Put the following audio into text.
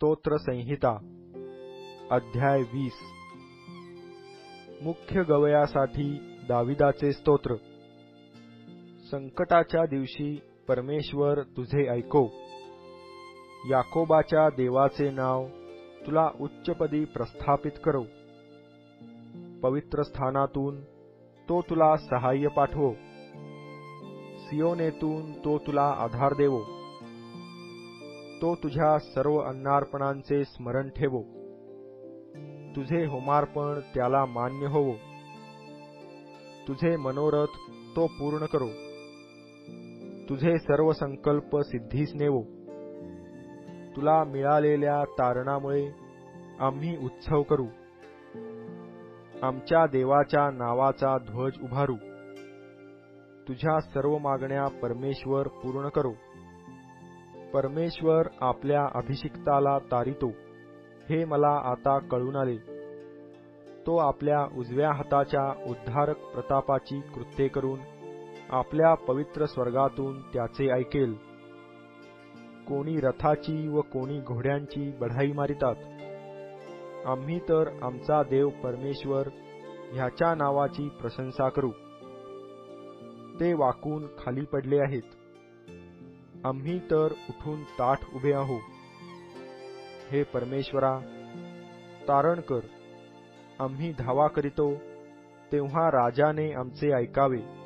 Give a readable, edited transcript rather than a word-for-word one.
स्तोत्र संहिता अध्याय 20 मुख्य गवयासाठी दाविदाचे स्तोत्र। संकटाच्या दिवशी परमेश्वर तुझे ऐको, याकोबाच्या देवाचे नाव तुला उच्चपदी प्रस्थापित करो। पवित्र स्थानातून तो तुला सहाय्य पाठवो, सियोनेतून तो तुला आधार देवो। तो तुझ्या सर्व अन्नार्पणांचे स्मरण ठेवो, तुझे होमार्पण त्याला मान्य होवो। तुझे मनोरथ तो पूर्ण करो, तुझे सर्व संकल्प सिद्धीस नेवो। तुला मिळालेल्या तारणामुळे आम्ही उत्सव करू, आमच्या देवाच्या नावाचा ध्वज उभारू। तुझ्या सर्व मागण्या परमेश्वर पूर्ण करो। परमेश्वर आपल्या अभिषिक्ताला तारितो, हे मला आता कळून आले। तो आपल्या उजव्या हाताच्या उद्धारक प्रतापाची कृत्ये करून आपल्या पवित्र स्वर्गातून त्याचे ऐकेल। कोणी रथाची व कोणी घोड्यांची बढाई मारितात, आम्ही तर आमचा देव परमेश्वर ह्याच्या नावाची प्रशंसा करू। ते वाकून खाली पडले आहेत, आम्ही तर उठून ताठ उभे आहो। हे परमेश्वरा, तारण कर, आम्ही धावा करीतो तेव्हा राजाने आमचे ऐकावे।